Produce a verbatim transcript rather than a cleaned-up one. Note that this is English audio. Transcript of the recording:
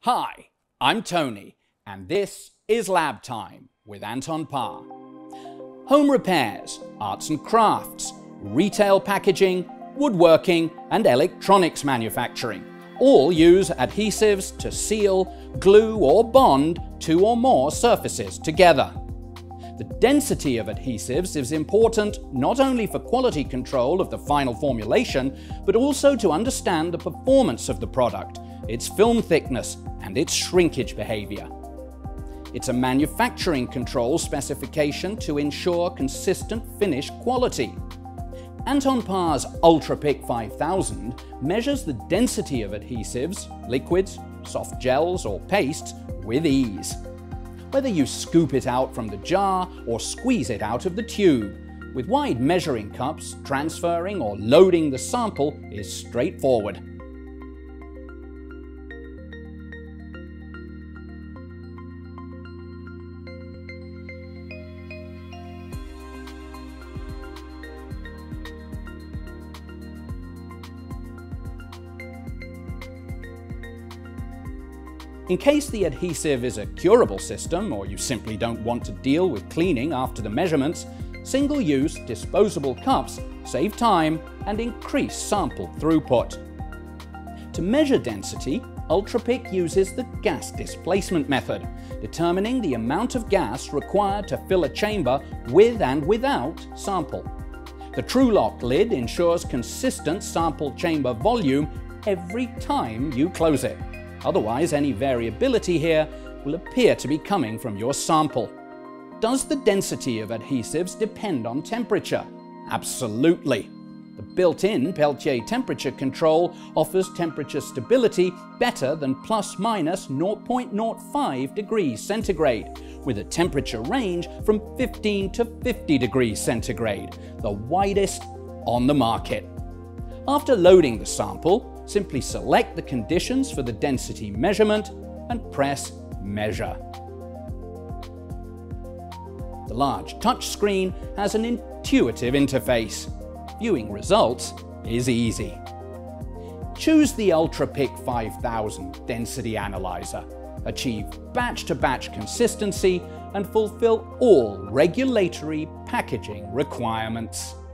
Hi, I'm Tony, and this is Lab Time with Anton Paar. Home repairs, arts and crafts, retail packaging, woodworking, and electronics manufacturing all use adhesives to seal, glue, or bond two or more surfaces together. The density of adhesives is important not only for quality control of the final formulation, but also to understand the performance of the product, its film thickness, and its shrinkage behavior. It's a manufacturing control specification to ensure consistent finish quality. Anton Paar's Ultrapyc five thousand measures the density of adhesives, liquids, soft gels, or pastes with ease. Whether you scoop it out from the jar or squeeze it out of the tube, with wide measuring cups, transferring or loading the sample is straightforward. In case the adhesive is a curable system, or you simply don't want to deal with cleaning after the measurements, single-use disposable cups save time and increase sample throughput. To measure density, Ultrapyc uses the gas displacement method, determining the amount of gas required to fill a chamber with and without sample. The TrueLock lid ensures consistent sample chamber volume every time you close it. Otherwise, any variability here will appear to be coming from your sample. Does the density of adhesives depend on temperature? Absolutely. The built-in Peltier temperature control offers temperature stability better than plus minus zero point zero five degrees centigrade, with a temperature range from fifteen to fifty degrees centigrade, the widest on the market. After loading the sample, simply select the conditions for the density measurement and press Measure. The large touchscreen has an intuitive interface. Viewing results is easy. Choose the Ultrapyc five thousand Density Analyzer. Achieve batch-to-batch consistency and fulfill all regulatory packaging requirements.